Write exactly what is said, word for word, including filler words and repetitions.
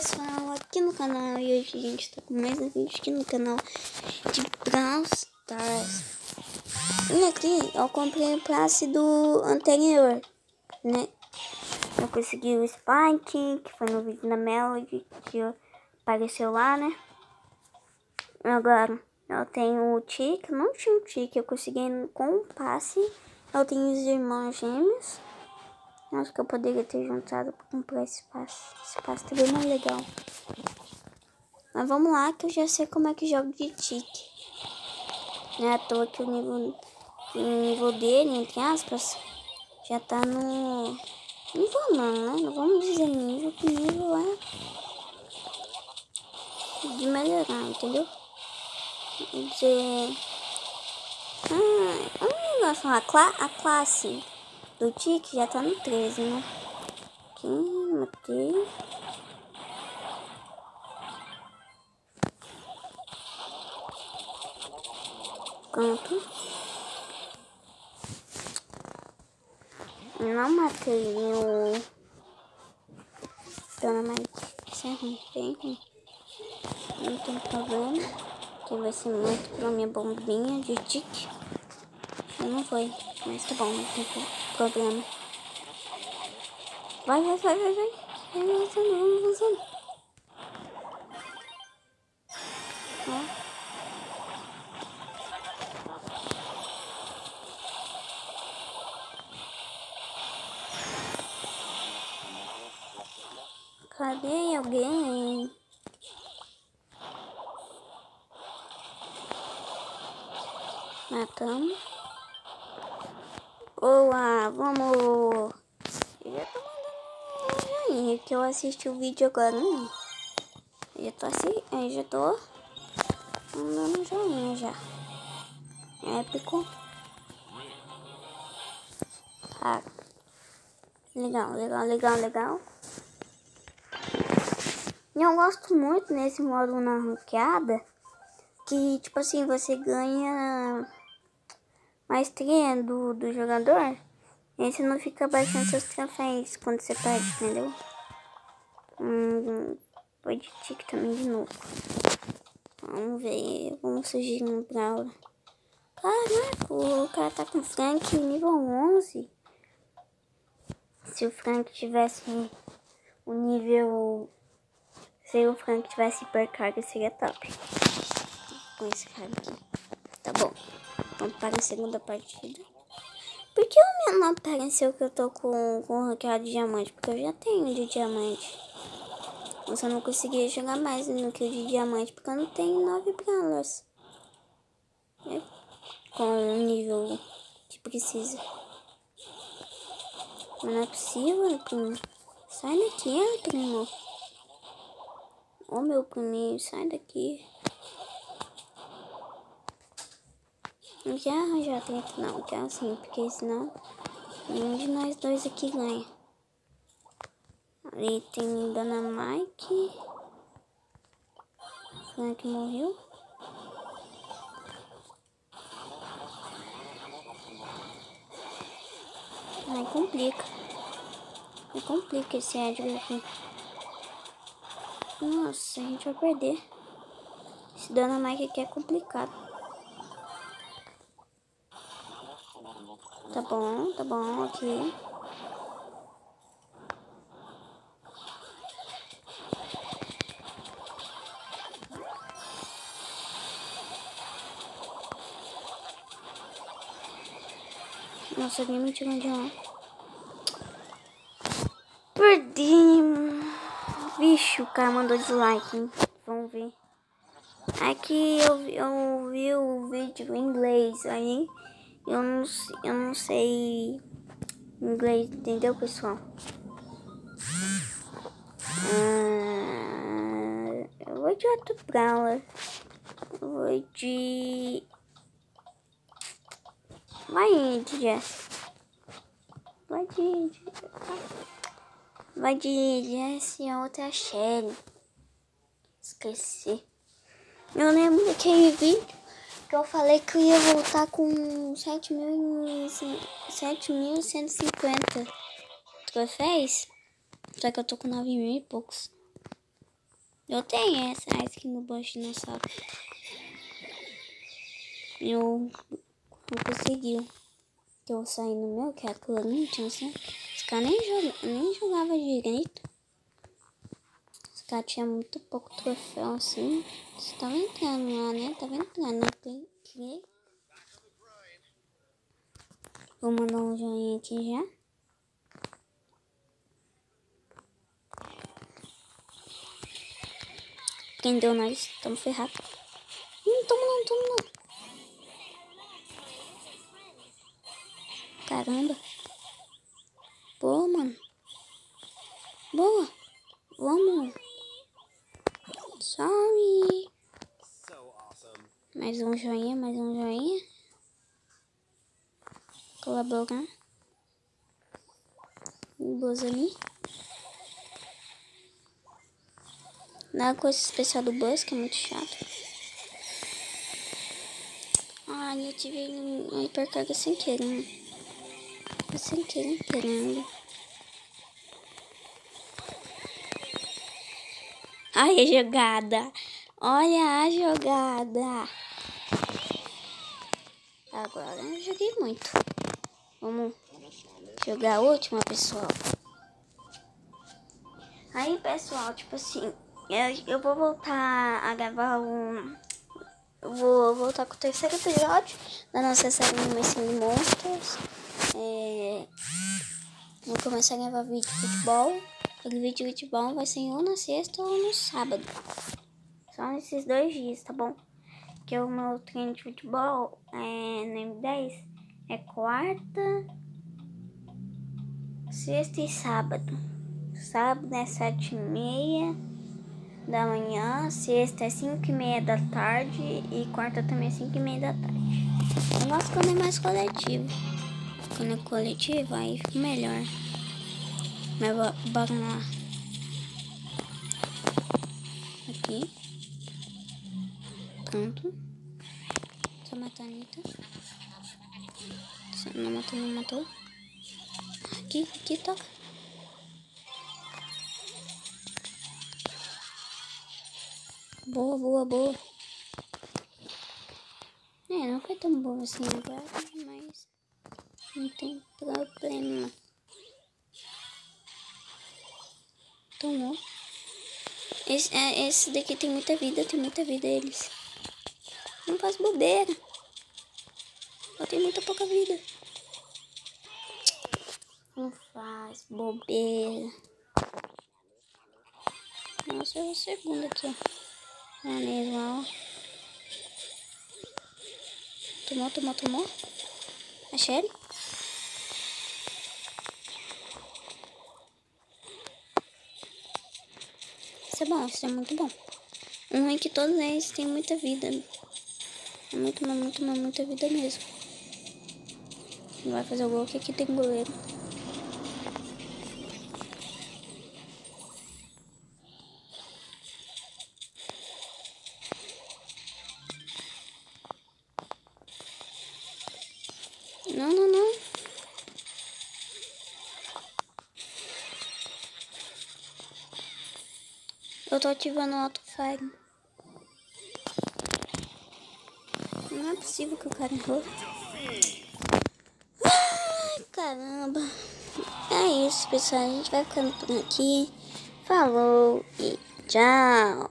pessoal, aqui no canal, e hoje a gente tá com mais um vídeo aqui no canal de Brawl Stars. E aqui eu comprei o passe do anterior, né? Eu consegui o Spike, que foi no vídeo da Melody, que apareceu lá, né? Agora eu tenho o Tique, não tinha um Tique, eu consegui com o passe. Eu tenho os irmãos gêmeos. Acho que eu poderia ter juntado para comprar esse passe. Esse passe tá bem mais legal. Mas vamos lá, que eu já sei como é que joga de Tique. Não é à toa que o nível, o nível dele, entre aspas, já tá no... Nível não, né? Não vamos dizer nível, que nível é de melhorar, entendeu? Vou dizer... Ah, um negócio lá, a classe do Tique já tá no treze, né? Aqui, matei. Pronto. Não matei o Dynamite. Isso é ruim, bem ruim. Não tem problema. Que vai ser muito pela minha bombinha de Tique. Não foi, mas tá bom, não tem problema. Vai, vai, vai, vai, vai. Vai avançando, vamos avançando. Ó. Cadê alguém? Matamos. Boa, vamos. Eu já tô mandando um joinha, que eu assisti o vídeo agora, né? Eu já tô assim, eu já tô mandando um joinha já. Épico. Ah, legal, legal, legal, legal. E eu gosto muito nesse modo na ranqueada, que tipo assim, você ganha maestria do, do jogador, e você não fica baixando seus troféus quando você perde, entendeu? Hum, foi de Tique também de novo. Vamos ver, vamos surgir um Brawl. Caraca, o cara tá com Frank nível onze. Se o Frank tivesse o nível... Se o Frank tivesse hipercarga, seria top. Com esse cara aqui. Tá bom. Vamos para a segunda partida. Por que o meu não apareceu que eu tô com, com o ranqueado de diamante? Porque eu já tenho de diamante. Eu só não conseguia jogar mais no que o de diamante, porque eu não tenho nove brawlers. É, com o nível que precisa. Mas não é possível, primo. Sai daqui, primo. Ô, meu priminho, sai daqui. Não quer arranjar tempo, não. Quer assim, porque senão nenhum de nós dois aqui ganha. Ali tem Dona Mike. Frank morreu. Aí complica. Aí complica esse Edgar aqui. Nossa, a gente vai perder. Esse Dona Mike aqui é complicado. Tá bom, tá bom, aqui. Nossa, alguém me tirou de lá. Perdi. Vixe, o cara mandou dislike, hein? Vamos ver. Aqui eu, eu vi o vídeo em inglês, aí eu não, eu não sei inglês, entendeu, pessoal? Ah, eu vou de outro Brawler. Eu vou de... Vai de Jess. Vai de... Vai de Jess e a outra é a Shelly. Esqueci. Eu lembro daquele vídeo que eu falei que eu ia voltar com sete mil e cento e cinquenta troféus. Só que eu tô com nove mil e poucos. Eu tenho essa skin do Bush Dinossauro. Eu, eu consegui. Que eu saí no meu, que aquilo não tinha assim. Os caras nem, joga, nem jogava direito. Os caras tinham muito pouco troféu assim. Você tava entrando lá, né? Tava entrando na play. Vou mandar um joinha aqui já. Prendeu nós, tamo ferrado. Não tamo não, tamo não. Caramba. Boa, mano. Boa. Vamos. Sorry. Mais um joinha, mais um joinha. Colaborar. Boas ali. Nada coisa especial do Buzz, que é muito chato. Ai, eu tive uma hipercarga sem querer. Sem querer, querendo. Ai, a jogada. Olha a jogada. Agora eu joguei muito. Vamos jogar a última, pessoal. Aí, pessoal, tipo assim, eu, eu vou voltar a gravar um... Eu vou voltar com o terceiro episódio da nossa série Animação de Monstros. É, vou começar a gravar vídeo de futebol. O vídeo de futebol vai ser ou na sexta ou no sábado. Só nesses dois dias, tá bom? Porque o meu treino de futebol é, no M dez é quarta, sexta e sábado. Sábado é sete e meia da manhã, sexta é cinco e meia da tarde e quarta também é cinco e meia da tarde. Eu gosto quando é mais coletivo. Quando é coletivo, aí fica melhor. Mas bora lá. Aqui. Pronto. Só matar a Anitta. Não matou, não matou. Aqui, aqui, toca. Boa, boa, boa. É, não foi tão boa assim agora, mas não tem problema. Tomou. Esse, é, esse daqui tem muita vida, tem muita vida eles. Não faz bobeira. Só tem muita pouca vida. Não faz bobeira. Nossa, é o segundo aqui, ó. É mesmo, ó. Tomou, tomou, tomou. Achei ele. Isso é bom, isso é muito bom. Um é que todos eles têm muita vida. É muito, muito, muito, muita vida mesmo. Não vai fazer o gol, que aqui tem goleiro. Não, não, não. Eu tô ativando o auto-fire. Não é possível que o cara errou. Ai, caramba. É isso, pessoal. A gente vai ficando por aqui. Falou e tchau.